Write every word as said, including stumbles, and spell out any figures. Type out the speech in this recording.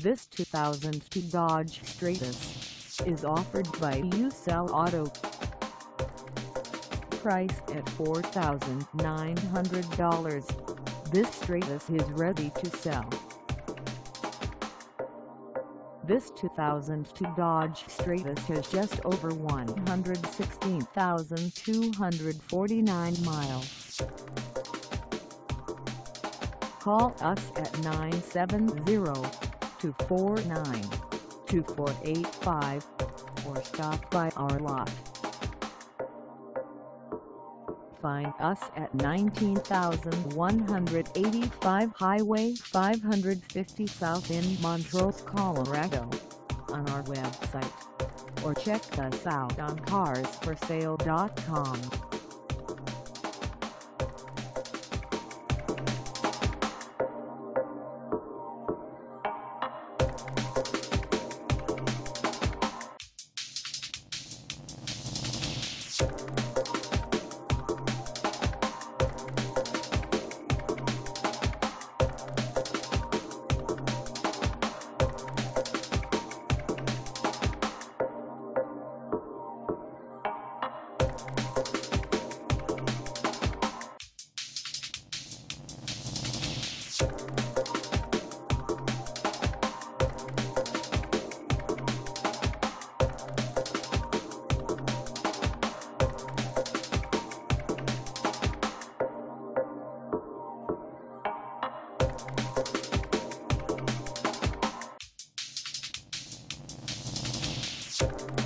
This two thousand two Dodge Stratus is offered by You Sell Auto. Priced at four thousand nine hundred dollars, this Stratus is ready to sell. This two thousand two Dodge Stratus has just over one hundred sixteen thousand two hundred forty-nine miles. Call us at nine seven zero, two four nine, two four eight five or stop by our lot. Find us at nineteen thousand one hundred eighty-five Highway five fifty South in Montrose, Colorado, on our website, or check us out on cars for sale dot com. You